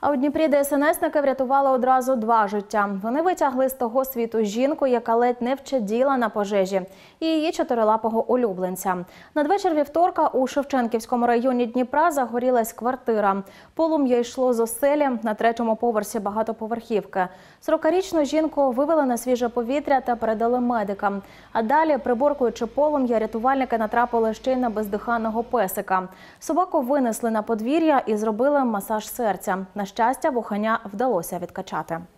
А у Дніпрі ДСНСники врятували одразу 2 життя. Вони витягли з того світу жінку, яка ледь не вчаділа на пожежі, і її 4-лапого улюбленця. Надвечір вівторка у Шевченківському районі Дніпра загорілась квартира. Полум'я йшло з оселі на 3-му поверсі багатоповерхівки. 40-річну жінку вивели на свіже повітря та передали медикам. А далі, приборкуючи полум'я, рятувальники натрапили ще й на бездиханного песика. Собаку винесли на подвір'я і зробили масаж серця. На щастя, вуханя вдалося відкачати.